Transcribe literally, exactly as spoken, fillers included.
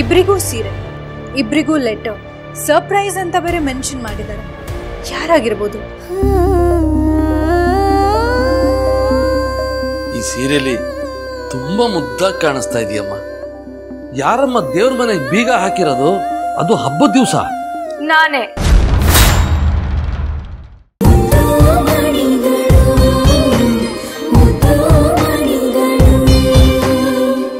ಇಬ್ರಿಗೂ ಸೀರೆ, ಇಬ್ರಿಗೂ ಲೆಟರ್, ಸರ್ಪ್ರೈಸ್ ಅಂತ ಬೇರೆ ಮೆನ್ಷನ್ ಮಾಡಿದ್ದಾರೆ. ಯಾರಾಗಿರ್ಬೋದು? ಈ ಸೀರೆಲಿ ತುಂಬಾ ಮುದ್ದಾಗಿ ಕಾಣಿಸ್ತಾ ಇದೆಯಮ್ಮ. ಯಾರಮ್ಮ ದೇವ್ರ ಮನೆಗೆ ಬೀಗ ಹಾಕಿರೋದು? ಅದು ಹಬ್ಬದ ದಿವಸ. ನಾನೇ.